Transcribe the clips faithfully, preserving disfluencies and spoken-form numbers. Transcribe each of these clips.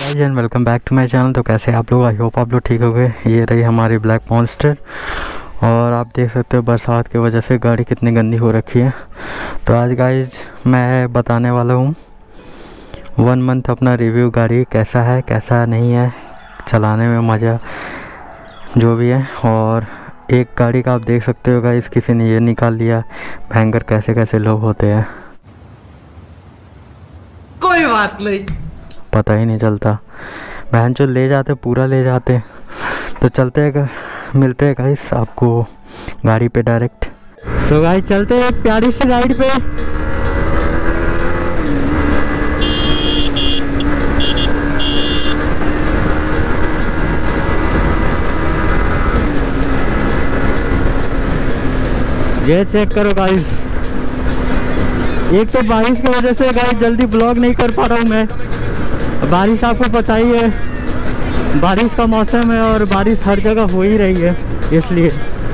Guys and welcome back to my channel. तो कैसे आप लोग, आई होप आप लोग ठीक हो गए। ये रही हमारी ब्लैक मॉन्स्टर और आप देख सकते हो बरसात की वजह से गाड़ी कितनी गंदी हो रखी है। तो आज गाइस मैं बताने वाला हूँ वन मंथ अपना रिव्यू, गाड़ी कैसा है कैसा नहीं है, चलाने में मज़ा जो भी है। और एक गाड़ी का आप देख सकते हो गाइस, किसी ने ये निकाल लिया भयंकर, कैसे कैसे लोग होते हैं कोई बात नहीं, पता ही नहीं चलता। बहन जो ले जाते पूरा ले जाते। तो चलते हैं, मिलते हैं गाइस आपको गाड़ी पे डायरेक्ट। सो गाइस चलते हैं एक प्यारी सी राइड पे। ये चेक करो गाइस, एक तो बारिश की वजह से गाइस जल्दी ब्लॉग नहीं कर पा रहा हूँ मैं। बारिश आपको पता ही है, बारिश का मौसम है और बारिश हर जगह हो ही रही है, इसलिए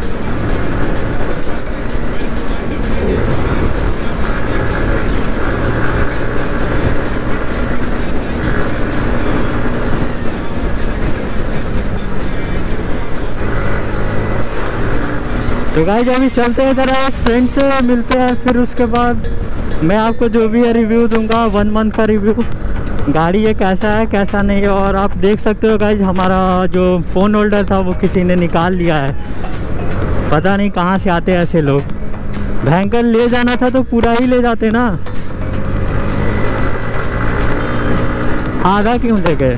तो गाइस अभी चलते हैं जरा फ्रेंड से मिलते हैं, फिर उसके बाद मैं आपको जो भी है रिव्यू दूंगा, वन मंथ का रिव्यू, गाड़ी ये कैसा है कैसा नहीं है। और आप देख सकते हो गाइस हमारा जो फ़ोन होल्डर था वो किसी ने निकाल लिया है, पता नहीं कहाँ से आते हैं ऐसे लोग। भयंकर ले जाना था तो पूरा ही ले जाते ना, आधा क्यों ले गए।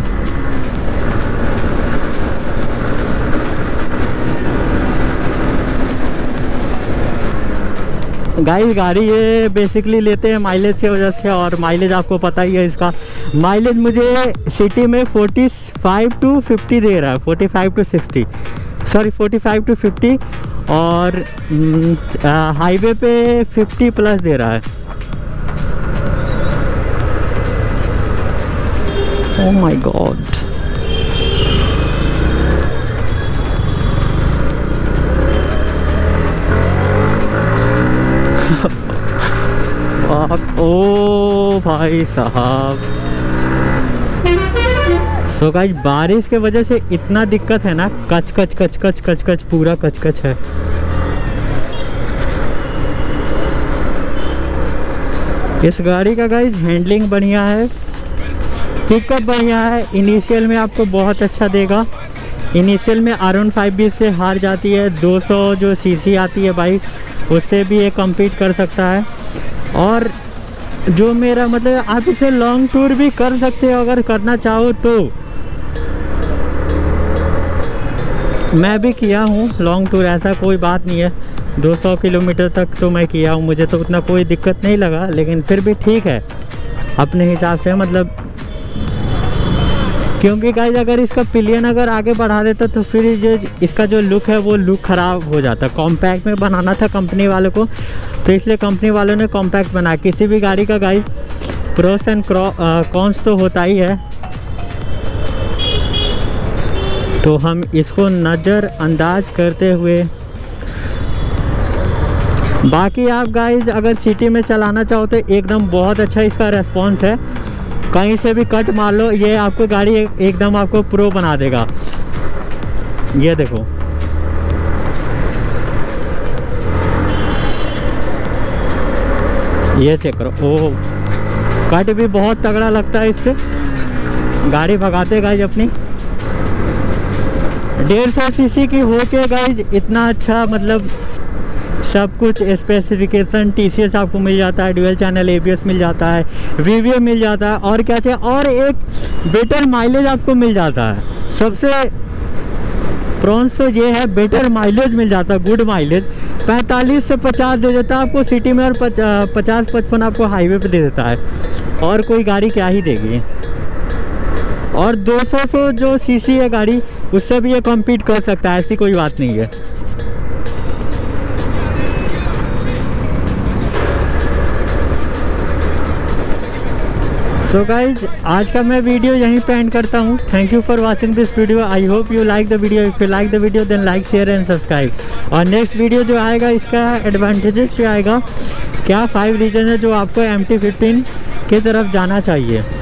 गाइस गाड़ी ये बेसिकली लेते हैं माइलेज की वजह से, और माइलेज आपको पता ही है इसका। माइलेज मुझे सिटी में पैंतालीस टू पचास दे रहा है, पैंतालीस टू साठ, सॉरी पैंतालीस टू पचास, और हाईवे पे पचास प्लस दे रहा है। ओह माय गॉड, ओ भाई साहब। सो गाइस बारिश के वजह से इतना दिक्कत है ना, कच कच कच कच कच कच पूरा कच कच है। इस गाड़ी का गाइस हैंडलिंग बढ़िया है, पिकअप बढ़िया है, इनिशियल में आपको बहुत अच्छा देगा। इनिशियल में आर वन फाइव भी से हार जाती है, दो सौ जो सीसी आती है बाइक उससे भी ये कम्पीट कर सकता है। और जो मेरा मतलब आप इसे लॉन्ग टूर भी कर सकते हो अगर करना चाहो तो। मैं भी किया हूँ लॉन्ग टूर, ऐसा कोई बात नहीं है, दो सौ किलोमीटर तक तो मैं किया हूँ, मुझे तो उतना कोई दिक्कत नहीं लगा। लेकिन फिर भी ठीक है अपने हिसाब से, मतलब क्योंकि गाइस अगर इसका पिलियन अगर आगे बढ़ा देता तो फिर जो इसका जो लुक है वो लुक ख़राब हो जाता। कॉम्पैक्ट में बनाना था कंपनी वालों को, तो इसलिए कंपनी वालों ने कॉम्पैक्ट बनाया। किसी भी गाड़ी का गाइस प्रोस एंड कॉन्स तो होता ही है, तो हम इसको नज़रअंदाज करते हुए, बाकी आप गाइस अगर सिटी में चलाना चाहो तो एकदम बहुत अच्छा इसका रेस्पॉन्स है। कहीं से भी कट मार लो, ये आपको गाड़ी एक, एकदम आपको प्रो बना देगा। ये देखो, ये चेक करो, ओह कट भी बहुत तगड़ा लगता है इससे। गाड़ी भगाते गाइज अपनी डेढ़ सौ सीसी की हो के गाइज इतना अच्छा, मतलब सब कुछ स्पेसिफिकेशन टीसीएस आपको मिल जाता है, ड्यूअल चैनल एबीएस मिल जाता है, वीवीए मिल जाता है, और क्या चाहिए, और एक बेटर माइलेज आपको मिल जाता है। सबसे प्रॉन्स तो ये है, बेटर माइलेज मिल जाता है, गुड माइलेज। पैंतालीस से पचास दे देता है आपको सिटी में, और पचास पचपन आपको हाईवे पे दे देता है, और कोई गाड़ी क्या ही देगी। और दो सौ जो सीसी है गाड़ी उससे भी ये कम्पीट कर सकता है, ऐसी कोई बात नहीं है। सो गाइज आज का मैं वीडियो यहीं पे एंड करता हूँ। Thank you for watching this video. I hope you like the video. If you like the video then like share and subscribe. और नेक्स्ट वीडियो जो आएगा इसका एडवांटेजेस पे आएगा, क्या फाइव रीजन है जो आपको एम टी फिफ्टीन की तरफ जाना चाहिए।